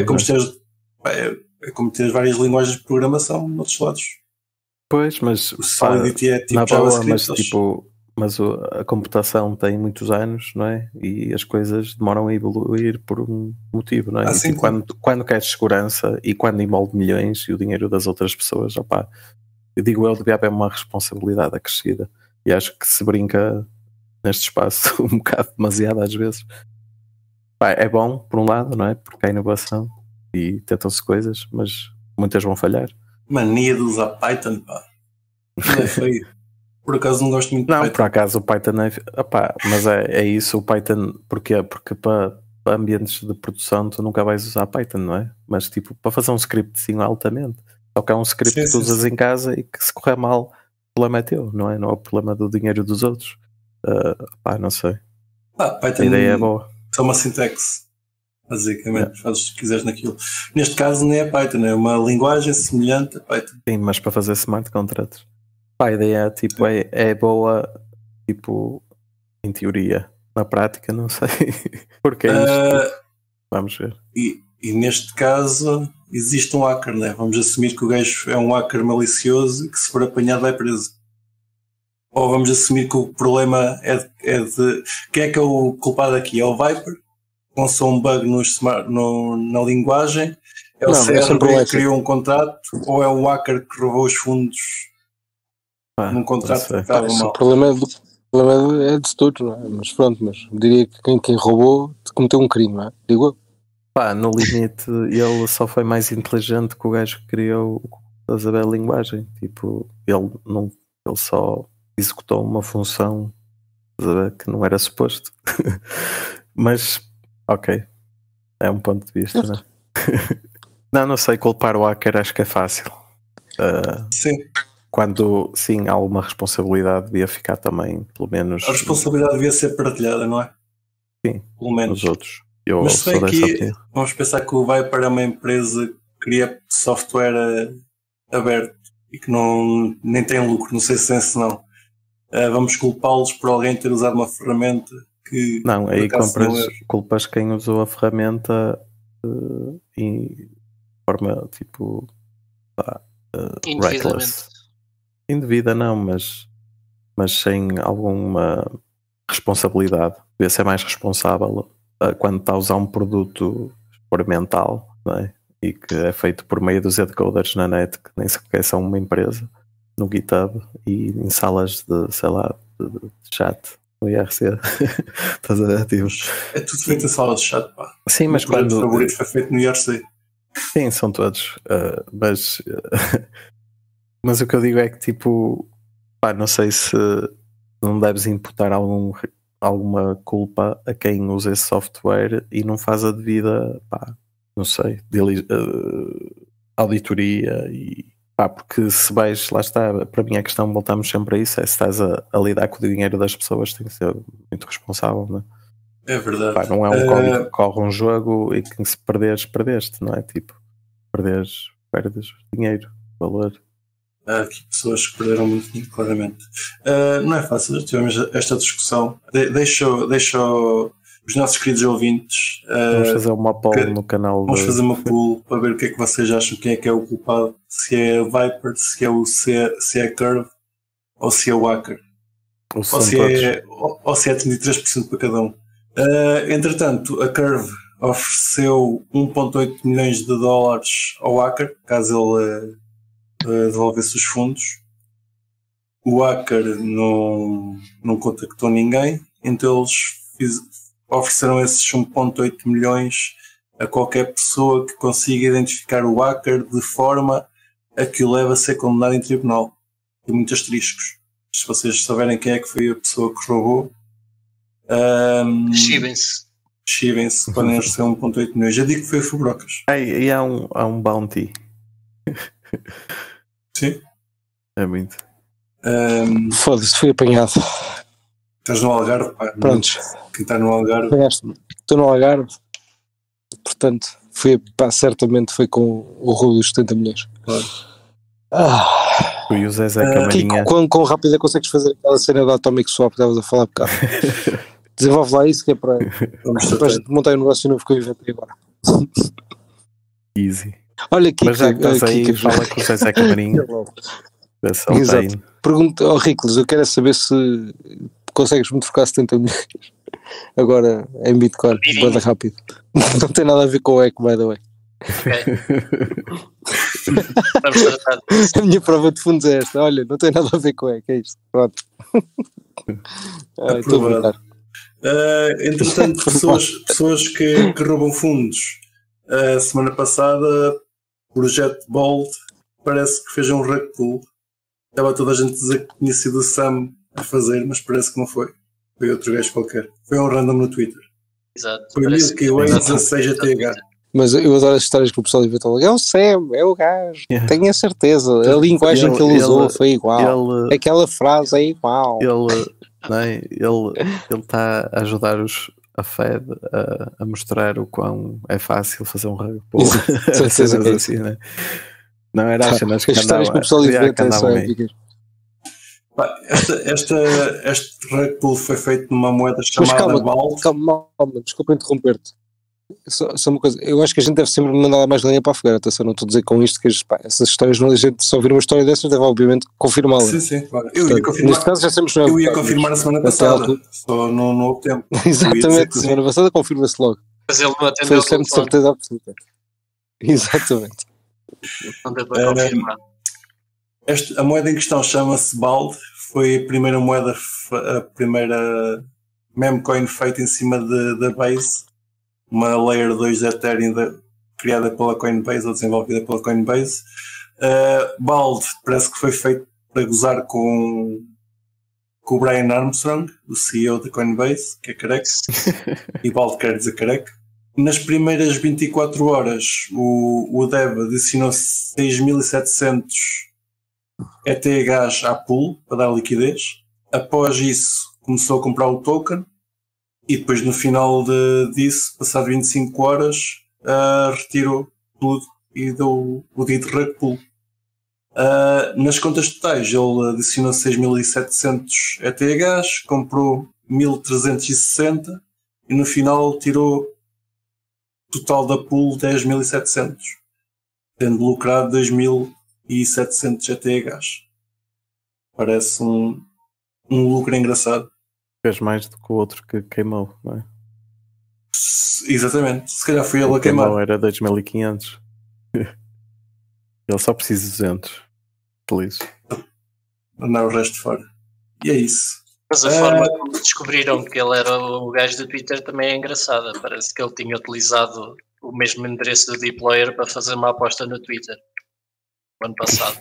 como teres várias linguagens de programação noutros lados. Pois, mas o Solidity é tipo mas a computação tem muitos anos, não é? E as coisas demoram a evoluir por um motivo, não é? Assim, quando queres segurança e quando envolve milhões e o dinheiro das outras pessoas, eu digo devia haver uma responsabilidade acrescida. E acho que se brinca neste espaço um bocado demasiado às vezes. É bom, por um lado, não é? Porque há inovação e tentam-se coisas, mas muitas vão falhar. Mania de usar Python, não é feio. Por acaso não gosto muito de Python. Não, por acaso o Python mas é isso, o Python, porquê? Porque para ambientes de produção tu nunca vais usar Python, não é? Mas tipo, para fazer um scriptzinho altamente. Só que é um script que tu usas em casa e que se correr mal, o problema é teu, não é? Não é o problema do dinheiro dos outros. Não sei. Python, a ideia é boa. É uma sintaxe, basicamente, fazes o que quiseres naquilo. Neste caso nem é Python, é uma linguagem semelhante a Python. Sim, mas para fazer smart contracts. A ideia tipo, é boa, tipo, em teoria. Na prática, não sei. Porque é isto. Vamos ver. E neste caso, existe um hacker, né? Vamos assumir que o gajo é um hacker malicioso e que se for apanhado vai preso. Ou vamos assumir que o problema é de... Quem é que é o culpado aqui? É o Viper? Lançou um bug na linguagem? É o CRV que criou um contrato? Ou é o hacker que roubou os fundos num contrato que estava mal. O problema é de todos, não é? Mas pronto, mas diria que quem roubou cometeu um crime, não é? Digo eu. No limite, ele só foi mais inteligente que o gajo que criou a linguagem. Tipo, ele só executou uma função que não era suposto. Mas, ok. É um ponto de vista, não é? Não sei, culpar o hacker acho que é fácil. Sim. Quando, sim, há alguma responsabilidade, devia ficar também, pelo menos... A responsabilidade devia ser partilhada, não é? Sim, pelo menos. Os outros. Mas se bem que vamos pensar que vai para uma empresa que cria software aberto e que nem tem lucro, não sei se é se não. Vamos culpá-los por alguém ter usado uma ferramenta que... Não, aí culpas quem usou a ferramenta de forma tipo... Indevidamente. Indevida não, mas sem alguma responsabilidade. Devia ser mais responsável quando está a usar um produto experimental, não é? E que é feito por meia dúzia de coders na net que nem sequer são uma empresa, no GitHub e em salas de, sei lá, de chat no IRC. Estás a ver? Tipo... É tudo feito em salas de chat, pá. Sim, mas quando... O favorito foi feito no IRC. Sim, são todos. Mas o que eu digo é que, tipo, não sei se não deves imputar alguma culpa a quem usa esse software e não faz a devida, não sei, auditoria e porque se vais, lá está, para mim a questão, voltamos sempre a isso, é se estás a lidar com o dinheiro das pessoas, tem que ser muito responsável, não é? É verdade. Não é um código que corre um jogo e que se perdeste, não é? Tipo, perdes dinheiro, valor. Há aqui pessoas que perderam muito dinheiro, claramente. Não é fácil, tivemos esta discussão. Deixa os nossos queridos ouvintes. Vamos fazer uma poll no canal. Vamos fazer uma poll para ver o que é que vocês acham, quem é o culpado. Se é Viper, se é a Curve ou se é o Hacker. Ou se é 33% para cada um. Entretanto, a Curve ofereceu 1,8 milhões de dólares ao Hacker, caso ele devolvesse os fundos. O Hacker não contactou ninguém, então eles ofereceram esses 1,8 milhões a qualquer pessoa que consiga identificar o Hacker de forma a que o leve a ser condenado em tribunal. Tem muitos asteriscos. Se vocês souberem quem é que foi a pessoa que roubou, chivem-se, podem receber 1,8 milhões. Eu digo que foi o Fubrocas. E há um bounty. Sim. É muito. Foda-se, fui apanhado. Estás no Algarve, pá. Prontos. Quem está no Algarve? Estou no Algarve. Portanto, certamente foi com o roubo dos 70 milhões. Claro. Tu e o Zezé Camarinha. Quão rápido é que consegues fazer aquela cena da Atomic Swap que estavas a falar um bocado? Desenvolve lá isso que é para montar um negócio novo que eu inventei agora. Easy. Olha aqui. Mas já que estás aí, fala com o Zezé Camarinha. Exato. Pergunta ao Ricles, eu quero saber se consegues-me trocar 70 milhões agora em Bitcoin, bada rápido. Não tem nada a ver com o ECO, by the way. Vamos tratar disso. A minha prova de fundos é esta. Olha, não tem nada a ver com o ECO, é isto. Pronto. Estou a brincar. Entretanto, pessoas que roubam fundos. A semana passada, o projeto Bold parece que fez um rug pull. Estava toda a gente a dizer que tinha sido o Sam a fazer, mas parece que não foi. Foi outro gajo qualquer. Foi um random no Twitter. Exato. Foi Milky Way 16 ATH. Mas eu adoro as histórias que o pessoal inventa logo. É o Sam, é o gajo. Tenho a certeza. A linguagem que ele usou foi igual. Aquela frase é igual. Ele está a ajudar a Fed a mostrar o quão é fácil fazer um rug pull. Certeza que é assim, né? Não era as cenas que histórias que o pessoal inventa são épicas. Este rug pull foi feito numa moeda chamada BALT. Calma, desculpa interromper-te. Só uma coisa, eu acho que a gente deve sempre mandar mais lenha para a fogueira. Atenção, não estou a dizer com isto que essas histórias, a gente só ouvir uma história dessas deve obviamente confirmá-la. Sim, claro. Neste caso já sempre eu ia confirmar a semana passada, só não houve tempo. Exatamente, semana passada confirma-se logo. Mas ele não atendeu. Foi sempre de certeza absoluta. Exatamente. Não deu para confirmar. A moeda em questão chama-se BALD, foi a primeira moeda, a primeira memecoin feita em cima da Base, uma Layer 2 de Ethereum criada pela Coinbase ou desenvolvida pela Coinbase. BALD parece que foi feito para gozar com o Brian Armstrong, o CEO da Coinbase, que é careca, e BALD quer dizer careca. Nas primeiras 24 horas o Dev adicionou 6.700 ETHs à pool para dar liquidez. Após isso começou a comprar o token e depois no final disso, passado 25 horas, retirou tudo e deu o dito rug pull. Nas contas totais ele adicionou 6.700 ETHs, comprou 1.360 e no final tirou total da pool 10.700, tendo lucrado 2.700 ETHs. Parece um lucro engraçado. Fez mais do que o outro que queimou, não é? Exatamente, se calhar foi ele a queimar. Era 2.500. Ele só precisa de 200. Feliz. Andar o resto fora. E é isso. Mas a forma como descobriram que ele era o gajo do Twitter também é engraçada. Parece que ele tinha utilizado o mesmo endereço do Dployer para fazer uma aposta no Twitter no ano passado.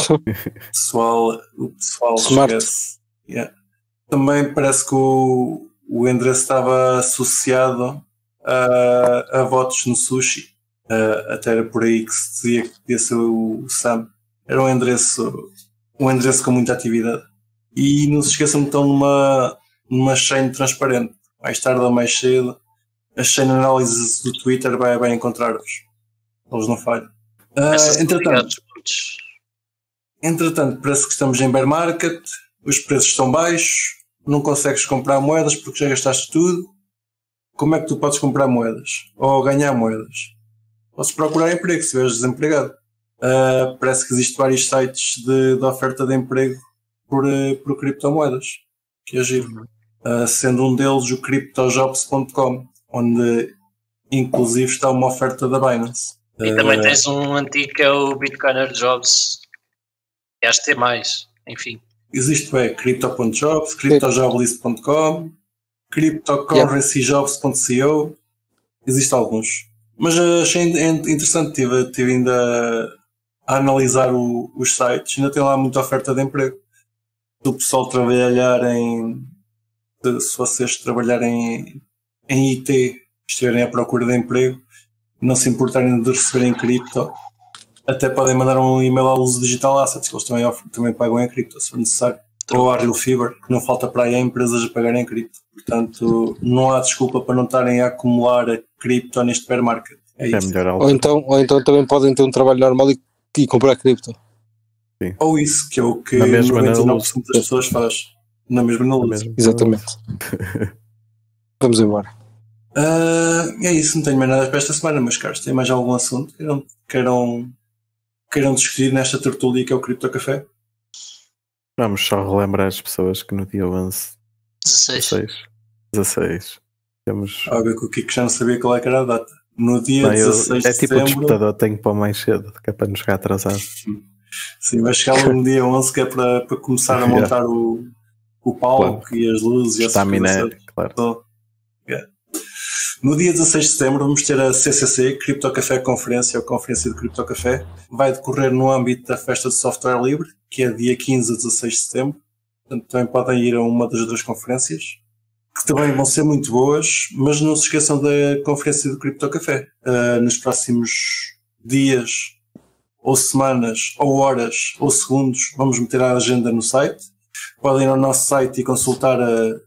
O pessoal esquece. Yeah. Também parece que o endereço estava associado a votos no sushi. Até era por aí que se dizia que podia ser o Sam. Era um endereço com muita atividade. E não se esqueçam que estão numa chain transparente. Mais tarde ou mais cedo, a chain análise do Twitter vai encontrar-vos. Eles não falham. Entretanto, parece que estamos em bear market, os preços estão baixos, não consegues comprar moedas porque já gastaste tudo. Como é que tu podes comprar moedas? Ou ganhar moedas? Podes procurar emprego se estiveres desempregado. Parece que existem vários sites de oferta de emprego por criptomoedas, que é giro. Sendo um deles o cryptojobs.com, onde inclusive está uma oferta da Binance. E também tens um antigo que é o Bitcoiner Jobs, que acho que tem mais, enfim. Existe crypto.jobs, cryptojoblist.com, cryptocurrencyjobs.co, existem alguns. Mas achei interessante, tive ainda a analisar os sites, ainda tem lá muita oferta de emprego. Do pessoal trabalhar se vocês trabalharem em IT, estiverem à procura de emprego, não se importarem de receberem cripto, até podem mandar um e-mail à Luz Digital Assets, que eles também pagam em cripto, se for necessário. Ou à Real Fever, que não falta para aí a empresas a pagarem em cripto. Portanto, não há desculpa para não estarem a acumular cripto neste bear market. É isso. Ou então também podem ter um trabalho normal e comprar cripto. Sim. Ou isso, que é o que 99% das pessoas faz. Na mesma na luz. Exatamente. Vamos embora. É isso, não tenho mais nada para esta semana, meus caros. Tem mais algum assunto que queiram discutir nesta tertúlia que é o Cripto Café? Vamos só relembrar as pessoas que no dia 16 temos... Ver que o Kiko já não sabia qual é que era a data. No dia 16 de setembro... É tipo o despertador, tenho que pôr mais cedo, que é para não chegar atrasado. Sim, vai chegar no dia 11 que é para começar a montar o palco, claro. E as luzes. Está minério, claro. No dia 16 de setembro vamos ter a CCC, Cripto Café Conferência, ou Conferência de Cripto Café. Vai decorrer no âmbito da Festa de Software Livre, que é dia 15 a 16 de setembro. Portanto, também podem ir a uma das duas conferências, que também vão ser muito boas, mas não se esqueçam da Conferência do Cripto Café. Nos próximos dias, ou semanas, ou horas, ou segundos, vamos meter a agenda no site. Podem ir ao nosso site e consultar as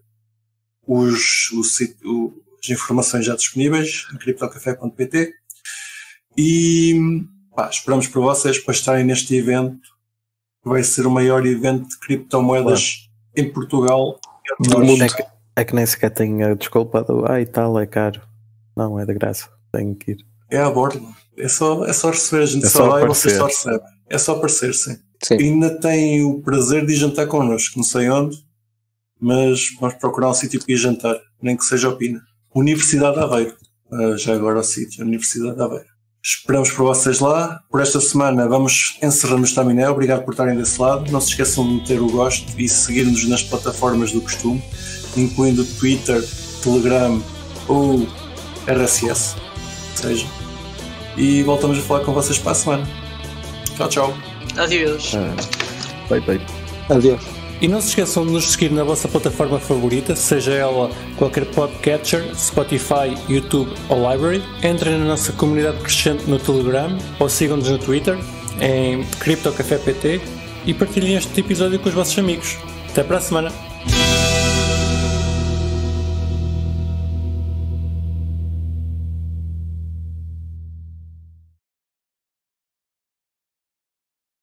informações já disponíveis em criptocafé.pt e esperamos por vocês para estarem neste evento, que vai ser o maior evento de criptomoedas em Portugal do mundo. É que nem sequer tem a desculpa do e tal, é caro. Não, é de graça, tenho que ir. É a bordo, é só receber, a gente só vai e vocês só recebem. É só aparecer, sim. E ainda tem o prazer de ir jantar connosco, não sei onde, mas vamos procurar um sítio para ir jantar, nem que seja o Pina. Universidade de Aveiro. Já agora o sítio, Universidade de Aveiro. Esperamos por vocês lá. Por esta semana vamos encerrando o Estaminé. Obrigado por estarem desse lado. Não se esqueçam de meter o gosto e seguir-nos nas plataformas do costume, incluindo Twitter, Telegram ou RSS, seja. E voltamos a falar com vocês para a semana. Tchau, tchau. Adeus. Bye. Adeus. E não se esqueçam de nos seguir na vossa plataforma favorita, seja ela qualquer podcatcher, Spotify, YouTube ou Library. Entrem na nossa comunidade crescente no Telegram ou sigam-nos no Twitter, em CryptoCafé PT, e partilhem este episódio com os vossos amigos. Até para a semana!